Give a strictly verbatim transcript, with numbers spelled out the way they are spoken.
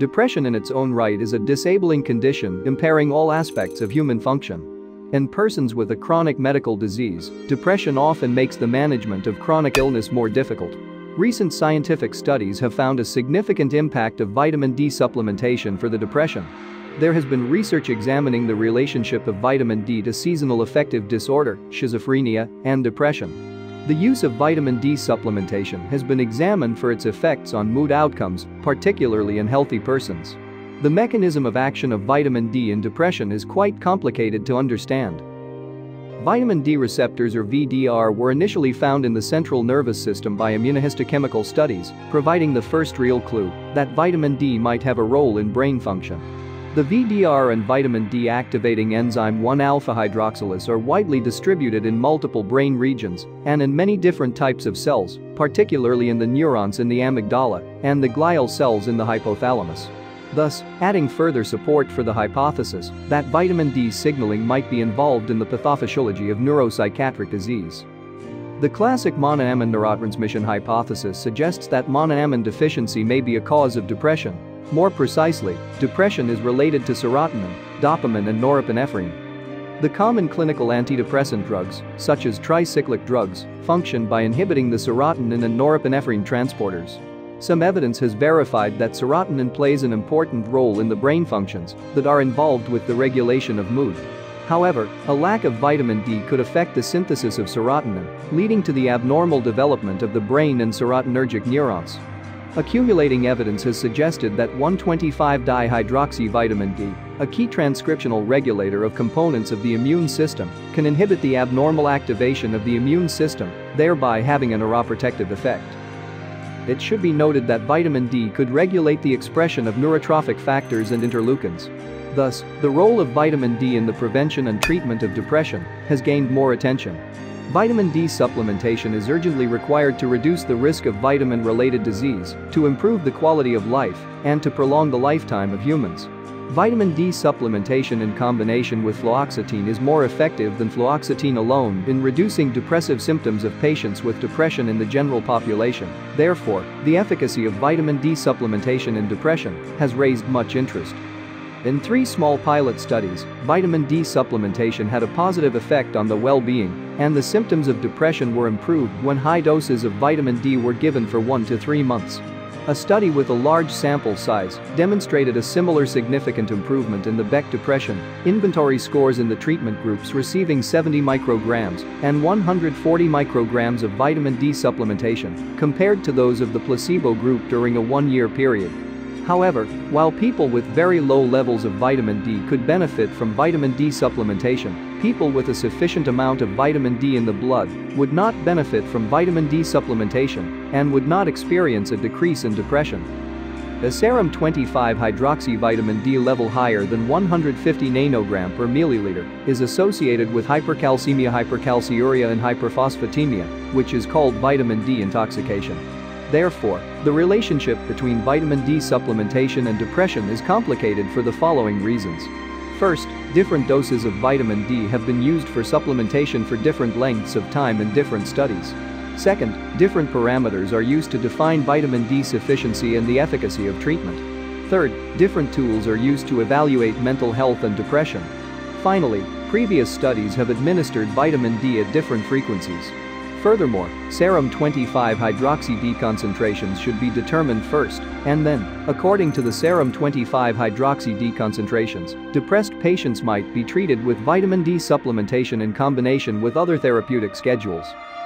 Depression in its own right is a disabling condition impairing all aspects of human function. In persons with a chronic medical disease, depression often makes the management of chronic illness more difficult. Recent scientific studies have found a significant impact of vitamin D supplementation for the depression. There has been research examining the relationship of vitamin D to seasonal affective disorder, schizophrenia, and depression. The use of vitamin D supplementation has been examined for its effects on mood outcomes, particularly in healthy persons. The mechanism of action of vitamin D in depression is quite complicated to understand. Vitamin D receptors, or V D R, were initially found in the central nervous system by immunohistochemical studies, providing the first real clue that vitamin D might have a role in brain function. The V D R and vitamin D activating enzyme one alpha hydroxylase are widely distributed in multiple brain regions and in many different types of cells, particularly in the neurons in the amygdala and the glial cells in the hypothalamus. Thus, adding further support for the hypothesis that vitamin D signaling might be involved in the pathophysiology of neuropsychiatric disease. The classic monoamine neurotransmission hypothesis suggests that monoamine deficiency may be a cause of depression. More precisely, depression is related to serotonin, dopamine, and norepinephrine. The common clinical antidepressant drugs, such as tricyclic drugs, function by inhibiting the serotonin and norepinephrine transporters. Some evidence has verified that serotonin plays an important role in the brain functions that are involved with the regulation of mood. However, a lack of vitamin D could affect the synthesis of serotonin, leading to the abnormal development of the brain and serotonergic neurons. Accumulating evidence has suggested that one twenty-five dihydroxyvitamin D, a key transcriptional regulator of components of the immune system, can inhibit the abnormal activation of the immune system, thereby having a neuroprotective effect. It should be noted that vitamin D could regulate the expression of neurotrophic factors and interleukins. Thus, the role of vitamin D in the prevention and treatment of depression has gained more attention. Vitamin D supplementation is urgently required to reduce the risk of vitamin-related disease, to improve the quality of life, and to prolong the lifetime of humans. Vitamin D supplementation in combination with fluoxetine is more effective than fluoxetine alone in reducing depressive symptoms of patients with depression in the general population. Therefore, the efficacy of vitamin D supplementation in depression has raised much interest. In three small pilot studies, vitamin D supplementation had a positive effect on the well-being, and the symptoms of depression were improved when high doses of vitamin D were given for one to three months. A study with a large sample size demonstrated a similar significant improvement in the Beck Depression Inventory scores in the treatment groups receiving seventy micrograms and one hundred forty micrograms of vitamin D supplementation compared to those of the placebo group during a one-year period. However, while people with very low levels of vitamin D could benefit from vitamin D supplementation, people with a sufficient amount of vitamin D in the blood would not benefit from vitamin D supplementation and would not experience a decrease in depression. A serum twenty-five hydroxyvitamin D level higher than one hundred fifty nanogram per milliliter is associated with hypercalcemia, hypercalciuria, and hyperphosphatemia, which is called vitamin D intoxication. Therefore, the relationship between vitamin D supplementation and depression is complicated for the following reasons. First, different doses of vitamin D have been used for supplementation for different lengths of time in different studies. Second, different parameters are used to define vitamin D sufficiency and the efficacy of treatment. Third, different tools are used to evaluate mental health and depression. Finally, previous studies have administered vitamin D at different frequencies. Furthermore, serum twenty-five hydroxy D concentrations should be determined first, and then, according to the serum twenty-five hydroxy D concentrations, depressed patients might be treated with vitamin D supplementation in combination with other therapeutic schedules.